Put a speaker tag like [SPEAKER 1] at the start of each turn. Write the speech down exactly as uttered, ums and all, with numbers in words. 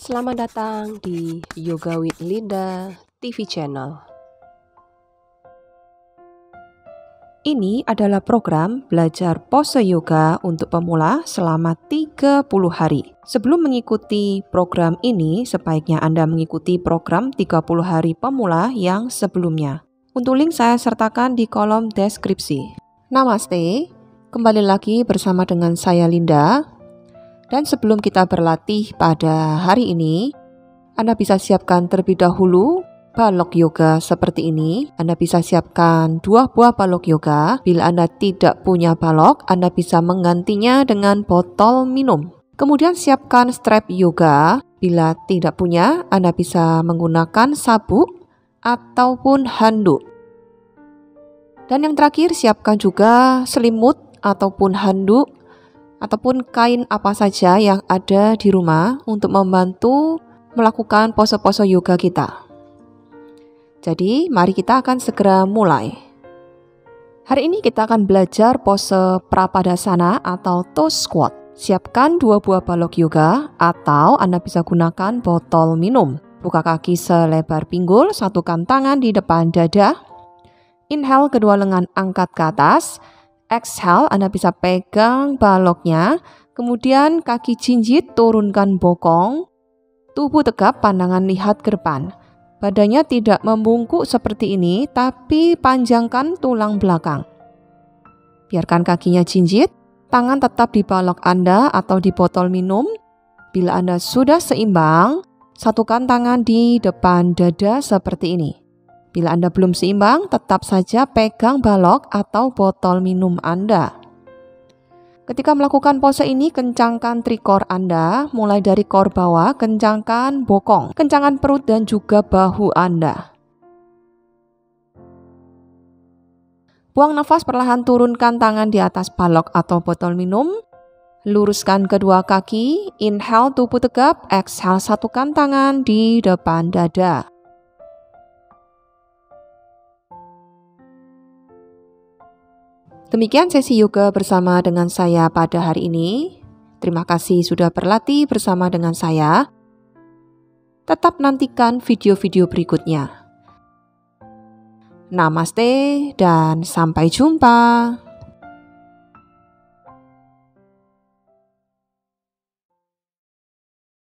[SPEAKER 1] Selamat datang di Yoga with Linda T V channel. Ini adalah program belajar pose yoga untuk pemula selama tiga puluh hari. Sebelum mengikuti program ini, sebaiknya Anda mengikuti program tiga puluh hari pemula yang sebelumnya. Untuk link saya sertakan di kolom deskripsi. Namaste, kembali lagi bersama dengan saya Linda. Dan sebelum kita berlatih pada hari ini, Anda bisa siapkan terlebih dahulu balok yoga seperti ini. Anda bisa siapkan dua buah balok yoga. Bila Anda tidak punya balok, Anda bisa menggantinya dengan botol minum. Kemudian siapkan strap yoga. Bila tidak punya, Anda bisa menggunakan sabuk ataupun handuk. Dan yang terakhir, siapkan juga selimut ataupun handuk ataupun kain apa saja yang ada di rumah untuk membantu melakukan pose-pose yoga kita. Jadi, mari kita akan segera mulai. Hari ini kita akan belajar pose Prapadasana atau toe squat. Siapkan dua buah balok yoga atau Anda bisa gunakan botol minum. Buka kaki selebar pinggul, satukan tangan di depan dada. Inhale, kedua lengan angkat ke atas. Exhale, Anda bisa pegang baloknya, kemudian kaki jinjit turunkan bokong, tubuh tegap, pandangan lihat ke depan. Badannya tidak membungkuk seperti ini, tapi panjangkan tulang belakang. Biarkan kakinya jinjit, tangan tetap di balok Anda atau di botol minum. Bila Anda sudah seimbang, satukan tangan di depan dada seperti ini. Bila Anda belum seimbang, tetap saja pegang balok atau botol minum Anda. Ketika melakukan pose ini, kencangkan trikor Anda, mulai dari kor bawah, kencangkan bokong, kencangkan perut dan juga bahu Anda. Buang nafas, perlahan turunkan tangan di atas balok atau botol minum. Luruskan kedua kaki, inhale tubuh tegap, exhale satukan tangan di depan dada. Demikian sesi yoga bersama dengan saya pada hari ini. Terima kasih sudah berlatih bersama dengan saya. Tetap nantikan video-video berikutnya. Namaste dan sampai jumpa.